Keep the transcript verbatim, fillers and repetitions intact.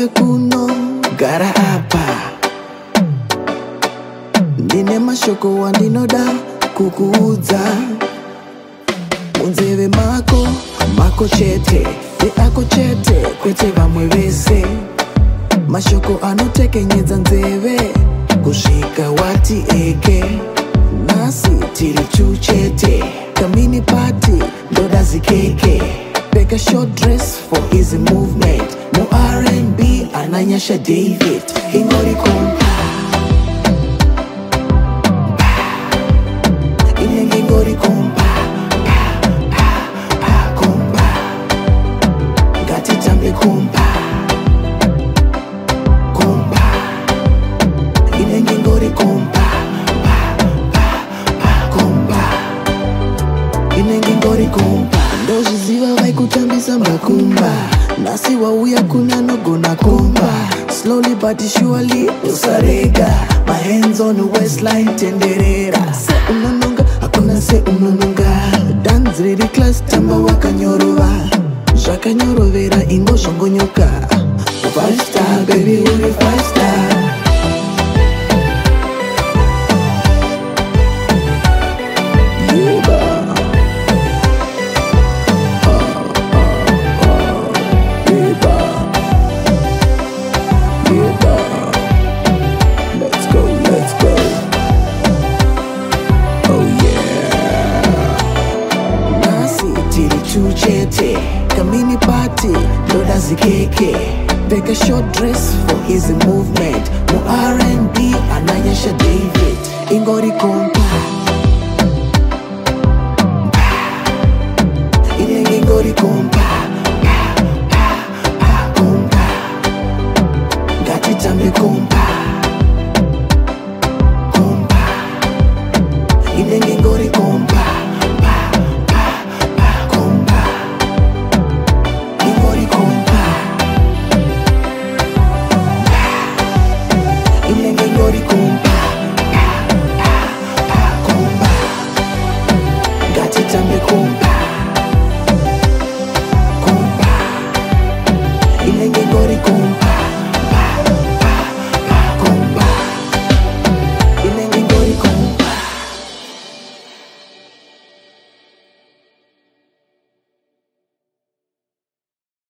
wauya kuno gara apa. Ndine mashoko wandinoda kukuudza. Munzeve mako, mako chete, de ako chete, kwete vamwe vese. Mashoko anotekenyedza nzeve, kusvika wati eke. Nasi tiri chuchete, kamini party, ndoda zikeke. Pick a short dress for easy movement. Mo R and B, ananyasha David. Ingori Kompa. Inenge ingori Kompa. Kompa. Gati tambe Kompa. Kompa. Inenge ingori Kompa. Kompa. Inenge ingori Kompa. Ndozviziva vaikutambisa makumba. Nasi wauya kuna nogona komba. Slowly but surely usarega. My hands on the waistline tenderera. Se unononga, hakuna se unononga. Dance ready class tamba wakanyorova. Zvakanyorovera ingo zvongonyoka. Five star baby uri five star. Chuchete, kamini party, ndoda zikeke. Pick a short dress for easy movement. Mo R and B, ananyasha David. Ingori Kompa. Inenge ingori Kompa. Kompa. Gati tambe Kompa.